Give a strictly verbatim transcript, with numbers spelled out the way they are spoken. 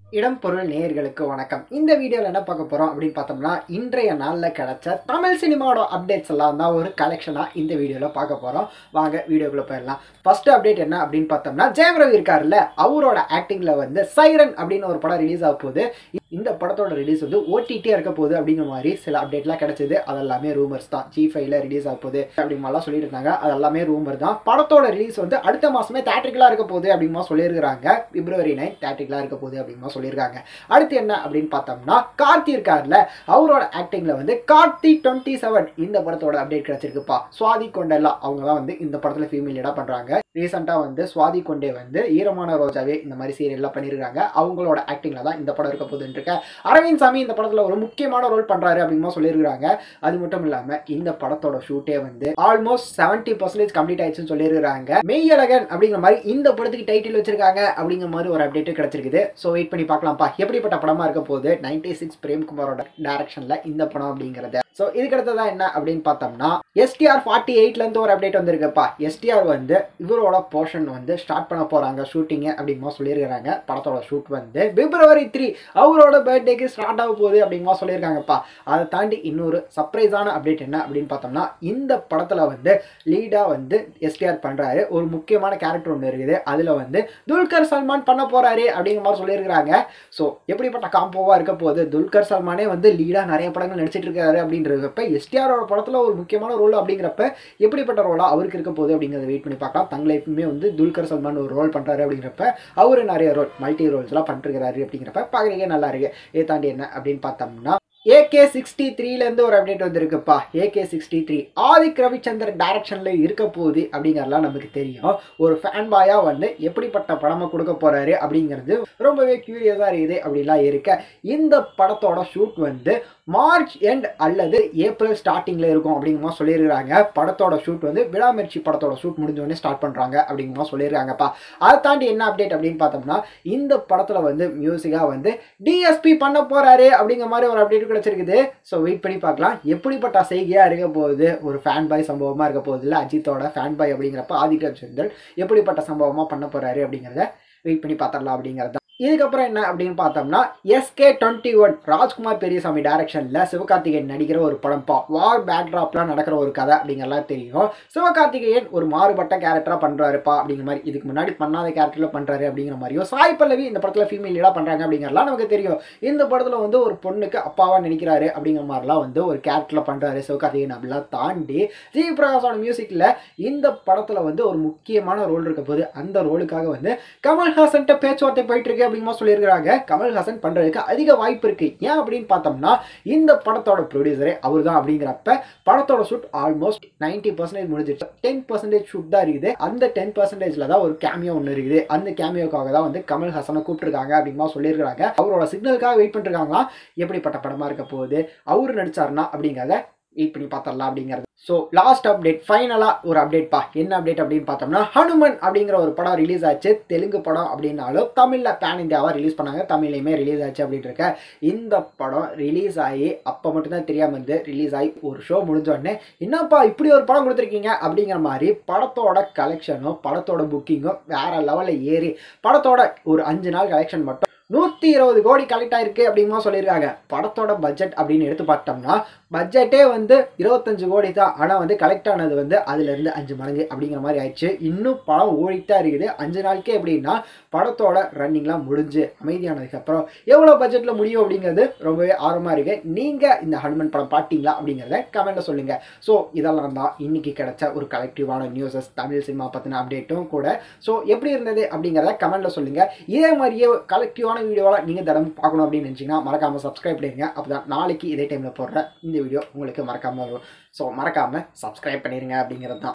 இடம் பொருள் நேயர்களுக்கு வணக்கம். இந்த வீடியோவில் என்ன பார்க்க போகிறோம் அப்படின்னு பார்த்தோம்னா, இன்றைய நாளில் கிடைச்ச தமிழ் சினிமாவோட அப்டேட்ஸ் எல்லாம் தான் ஒரு கலெக்ஷனாக இந்த வீடியோவில் பார்க்க போகிறோம். வாங்க வீடியோக்குள்ளே போயிடலாம். ஃபர்ஸ்ட் அப்டேட் என்ன அப்படின்னு பார்த்தோம்னா, ஜெயம் ரவி இருக்காருல்ல, அவரோட ஆக்டிங்கில் வந்து சைரன் அப்படின்னு ஒரு படம் ரிலீஸ் ஆக போகுது. இந்த படத்தோட ரிலீஸ் வந்து ஓடிடியாக இருக்க போகுது அப்படிங்கிற மாதிரி சில அப்டேட்லாம் கிடைச்சது. அதெல்லாமே ரூமர்ஸ் தான். ஜி ஃபைவ்ல ரிலீஸ் ஆக போகுது அப்படிங்கலாம் சொல்லிட்டு இருந்தாங்க. அதெல்லாமே ரூமர் தான். படத்தோட ரிலீஸ் வந்து அடுத்த மாதமே தேட்ரிக்கலாக இருக்க போகுது அப்படிமா சொல்லியிருக்கிறாங்க. பிப்ரவரி நைன் தேட்ரிக்கலாக இருக்க போகுது அப்படிமா சொல்லியிருக்காங்க. அடுத்து என்ன அப்படின்னு பார்த்தோம்னா, கார்த்தி இருக்கார்ல, அவரோட ஆக்டிங்ல வந்து கார்த்தி டுவெண்ட்டி செவன் இந்த படத்தோட அப்டேட் கிடைச்சிருக்குப்பா. சுவாதி கொண்டெல்லாம் அவங்க தான் வந்து இந்த படத்துல ஃபீமேல் லீடா பண்றாங்க. ரீசெண்டா வந்து சுவாதி கொண்டே வந்து ஈரமான ரோஜாவே இந்த மாதிரி சீரியல்லாம் பண்ணிருக்காங்க. அவங்களோட ஆக்டிங்ல தான் இந்த படம் இருக்க போகுதுன்னு இருக்க. அரவிந்த் சாமி இந்த படத்துல ஒரு முக்கியமான ரோல் பண்றாரு அப்படிமா சொல்லியிருக்காங்க. அது மட்டும் இல்லாம இந்த படத்தோட ஷூட்டே வந்து ஆல்மோஸ்ட் செவன்டி பர்சன்டேஜ் கம்ப்ளீட் ஆயிடுச்சுன்னு சொல்லியிருக்காங்க. மெய்யழகன் அப்படிங்கிற மாதிரி இந்த படத்துக்கு டைட்டில் வச்சிருக்காங்க அப்படிங்கிற மாதிரி ஒரு அப்டேட் கிடைச்சிருக்குது. ஸோ வெயிட் பண்ணி பார்க்கலாம்ப்பா எப்படிப்பட்ட படமா இருக்க போகுது. நைன்டி சிக்ஸ் பிரேம்குமாரோட டைரக்ஷன்ல இந்த படம் அப்படிங்கிறது. ஸோ இதுக்கு அடுத்ததா என்ன அப்படின்னு பார்த்தோம்னா, எஸ் டி ஆர் ஃபார்ட்டி எயிட்ல இருந்து ஒரு அப்டேட் வந்திருக்குப்பா. எஸ் டி ஆர் வந்து இவரோட போர்ஷன் வந்து ஸ்டார்ட் பண்ண போறாங்க ஷூட்டிங் அப்படிமா சொல்லியிருக்காங்க. படத்தோட ஷூட் வந்து பிப்ரவரி த்ரீ அவரோட பர்த்டேக்கு ஸ்டார்ட் ஆக போகுது அப்படிமா சொல்லியிருக்காங்கப்பா. அதை தாண்டி இன்னொரு சர்ப்ரைஸான அப்டேட் என்ன அப்படின்னு பார்த்தோம்னா, இந்த படத்துல வந்து லீடா வந்து எஸ் டி ஆர் பண்றாரு. ஒரு முக்கியமான கேரக்டர் ஒன்று இருக்குது. அதுல வந்து துல்கர் சல்மான் பண்ண போறாரு அப்படிங்கிற மாதிரி சொல்லியிருக்காங்க. ஸோ எப்படிப்பட்ட காம்போவா இருக்க போகுது. துல்கர் சல்மானே வந்து லீடா நிறைய படங்கள் நடிச்சிட்டு இருக்காரு அப்படின்றப்ப எஸ்டிஆரோட படத்துல ஒரு முக்கியமான ரோல் அப்படிங்கிறப்ப எப்படிப்பட்ட ரோலா அவருக்கு இருக்க போகுது அப்படிங்கிறத வெயிட் பண்ணி பார்க்கலாம். தங்களை எப்பவுமே வந்து துல்கர் சல்மான் ஒரு ரோல் பண்றாரு அப்படிங்கிறப்ப அவரு நிறைய ரோல் மல்டி ரோல்ஸ் எல்லாம் பண்ணிருக்காரு அப்படிங்கிறப்ப பார்க்கறதுக்கே நல்லா இருக்கு. இதை தாண்டி என்ன அப்படின்னு பார்த்தோம்னா, ஏ கே சிக்ஸ்டி த்ரீல இருந்து ஒரு அப்டேட் வந்திருக்குப்பா. A K sixty three Adhik Ravichander டைரக்ஷன்ல இருக்க போகுது அப்படிங்கறதுலாம் நமக்கு தெரியும். ஒரு ஃபேன் பாயா வந்து எப்படிப்பட்ட படமா கொடுக்க போறாரு அப்படிங்கிறது ரொம்பவே கியூரியஸா இருக்குது அப்படிலாம் இருக்க. இந்த படத்தோட ஷூட் வந்து மார்ச் எண்ட் அல்லது ஏப்ரல் ஸ்டார்டிங்ல இருக்கும் அப்படிங்கிற சொல்லியிருக்காங்க. படத்தோட ஷூட் வந்து விடாமுயற்சி படத்தோட ஷூட் முடிஞ்ச உடனே ஸ்டார்ட் பண்றாங்க அப்படிங்கிற சொல்லியிருக்காங்கப்பா. அதை தாண்டி என்ன அப்டேட் அப்படின்னு பார்த்தோம்னா, இந்த படத்துல வந்து மியூசிக்கா வந்து டிஎஸ்பி பண்ண போறாரு அப்படிங்கிற மாதிரி ஒரு அப்டேட் கிடைச்சிருக்குது. ஸோ வெயிட் பண்ணி பார்க்கலாம் எப்படிப்பட்ட செய்கையா இருக்க போகுது. ஒரு ஃபேன் பாய் சம்பவமா இருக்க போகுது இல்லை, அஜித்தோட ஃபேன் பாய் அப்படிங்கிறப்ப ஆதிக் ரவிச்சந்தர் எப்படிப்பட்ட சம்பவமா பண்ண போறாரு அப்படிங்கிறத வெயிட் பண்ணி பார்த்துடலாம் அப்படிங்கிறது. இதுக்கப்புறம் என்ன அப்படின்னு பார்த்தோம்னா, S K twenty one Rajkumar Periyasamy டைரக்ஷன்ல சிவகார்த்திகேயன் நடிக்கிற ஒரு படம்ப்பா. வார் பேக்ராப்லாம் நடக்கிற ஒரு கதை அப்படிங்கிறலாம் தெரியும். சிவகார்த்திகேயன் ஒரு மாறுபட்ட கேரக்டரா பண்றாருப்பா அப்படிங்கிற மாதிரி, இதுக்கு முன்னாடி பண்ணாத கேரக்டர்ல பண்றாரு அப்படிங்கிற மாதிரியும், சாய் பல்லவி இந்த படத்துல ஃபீமேல் லீடா பண்றாங்க அப்படிங்கிறலாம் நமக்கு தெரியும். இந்த படத்துல வந்து ஒரு பொண்ணுக்கு அப்பாவா நினைக்கிறாரு அப்படிங்கிற மாதிரிலாம் வந்து ஒரு கேரக்டர்ல பண்றாரு சிவகார்த்திகேயன். அப்படிலாம் தாண்டி ஜி பிரகாஷோட மியூசிக்ல இந்த படத்துல வந்து ஒரு முக்கியமான ரோல் இருக்க போது. அந்த ரோலுக்காக வந்து கமல்ஹாசன் பேச்சுவார்த்தை போயிட்டு இருக்கு அப்படிமா சொல்லியிருக்காங்க. கமல்ஹாசன் பண்றதுக்கு அதிக வாய்ப்பு இருக்கு. ஏன் அப்படின்னு பார்த்தோம்னா, இந்த படத்தோட ப்ரொடியூசரே அவர் தான் அப்படிங்கிறப்ப படத்தோட ஷூட் ஆல்மோஸ்ட் நைன்டி பர்சன்டேஜ் முடிஞ்சிட்டு டென் பர்சன்டேஜ் ஷூட் தான் இருக்குது. அந்த டென் பர்சன்டேஜ்ல தான் ஒரு கேமியோ ஒன்று இருக்குது. அந்த கேமியோக்காக தான் வந்து கமல்ஹாசனை கூப்பிட்டுருக்காங்க அப்படிமா சொல்லியிருக்காங்க. அவரோட சிக்னலுக்காக வெயிட் பண்ணிருக்காங்களா. எப்படிப்பட்ட படமா இருக்க போகுது, அவரு நடிச்சாருன்னா அப்படிங்கிறத வெயிட் பண்ணி பார்த்தரலாம் அப்படிங்கிறது. ஸோ லாஸ்ட் அப்டேட் ஃபைனலாக ஒரு அப்டேட் பா. என்ன அப்டேட் அப்படின்னு பார்த்தோம்னா, ஹனுமன் அப்படிங்கிற ஒரு படம் ரிலீஸ் ஆச்சு. தெலுங்கு படம் அப்படின்னாலும் தமிழில் பேன் இந்தியாவாக ரிலீஸ் பண்ணாங்க. தமிழ்லையுமே ரிலீஸ் ஆச்சு அப்படின்னு இருக்க. இந்த படம் ரிலீஸ் ஆகி அப்போ மட்டும்தான் தெரியாமல் இருந்து ரிலீஸ் ஆகி ஒரு ஷோ முடிஞ்ச உடனே என்னப்பா இப்படி ஒரு படம் கொடுத்துருக்கீங்க அப்படிங்கிற மாதிரி படத்தோட கலெக்ஷனும் படத்தோட புக்கிங்கும் வேற லெவலில் ஏறி படத்தோட ஒரு அஞ்சு நாள் கலெக்ஷன் மட்டும் நூற்றி இருபது கோடி கலெக்ட் ஆயிருக்கு அப்படிமா சொல்லியிருக்காங்க. படத்தோட பட்ஜெட் அப்படின்னு எடுத்து பார்த்தோம்னா பட்ஜெட்டே வந்து இருபத்தஞ்சு கோடி தான். ஆனால் வந்து கலெக்ட் ஆனது வந்து அதுலேருந்து அஞ்சு மடங்கு அப்படிங்கிற மாதிரி ஆயிடுச்சு. இன்னும் படம் ஓடித்தான் இருக்குது. அஞ்சு நாளுக்கே எப்படின்னா படத்தோட ரன்னிங்லாம் முடிஞ்சு அமைதியானதுக்கப்புறம் எவ்வளோ பட்ஜெட்டில் முடியும் அப்படிங்கிறது ரொம்பவே ஆர்வமாக இருக்கு. நீங்கள் இந்த ஹனுமன் படம் பார்த்தீங்களா அப்படிங்கிறத கமெண்ட்டில் சொல்லுங்கள். ஸோ இதெல்லாம் தான் இன்னைக்கு கிடைச்ச ஒரு கலெக்டிவான நியூஸஸ் தமிழ் சினிமா பற்றின அப்டேட்டும் கூட. ஸோ எப்படி இருந்தது அப்படிங்கிறத கமெண்ட்டில் சொல்லுங்கள். இதே மாதிரியே கலெக்டிவான வீடியோவில் நீங்கள் தடம் பார்க்கணும் அப்படின்னு நினச்சிங்கன்னா மறக்காமல் சப்ஸ்கிரைப் பண்ணிடுங்க. அப்போ தான் நாளைக்கு இதே டைமில் போடுற இந்த வீடியோ உங்களுக்கு மறக்காமல் வரும். ஸோ மறக்காமல் சப்ஸ்கிரைப் பண்ணிடுங்க அப்படிங்கிறது தான்.